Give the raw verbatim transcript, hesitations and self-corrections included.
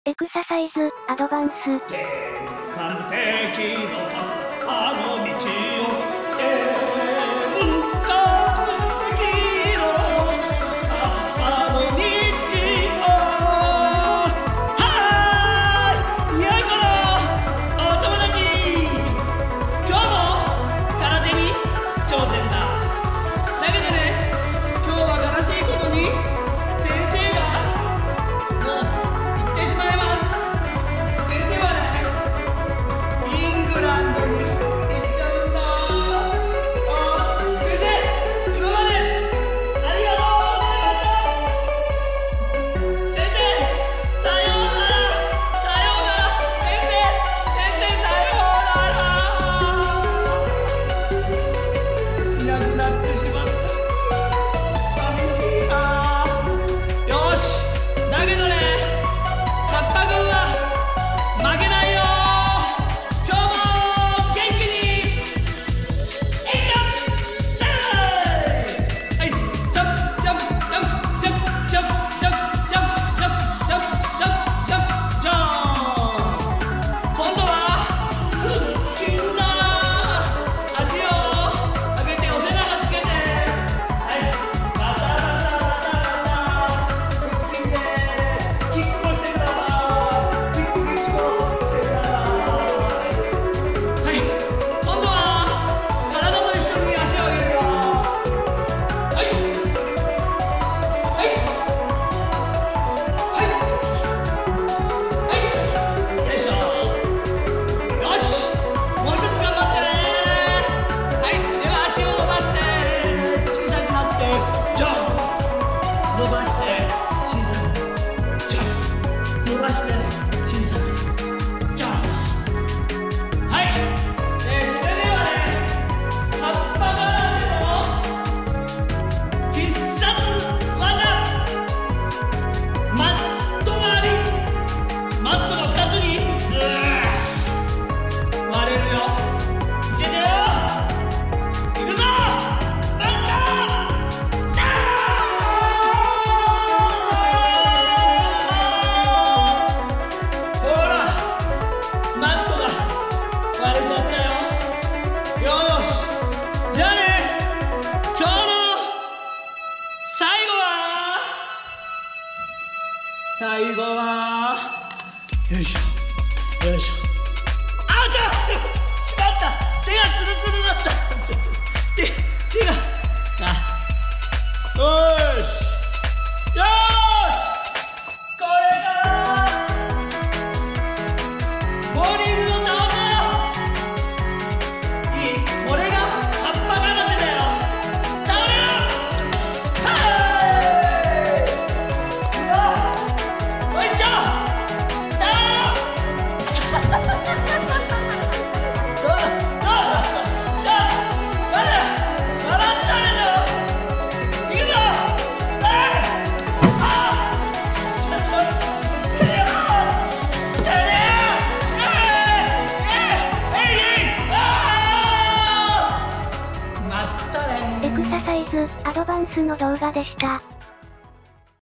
エクササイズアドバンス。 健康的のあの道を最後はよいしょよいしょ。あ、ちょっとしまった、手がツルツルだった手手があよしよし、これがボーリングの縄だ。いい、これが葉っぱがなてだよ。倒れろ。 エクササイズアドバンスの動画でした。